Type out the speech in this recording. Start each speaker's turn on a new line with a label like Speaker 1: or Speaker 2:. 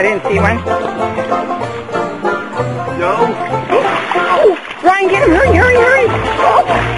Speaker 1: didn't see one.
Speaker 2: No.
Speaker 1: Oh, Ryan, get him! Hurry, hurry, hurry! Oh.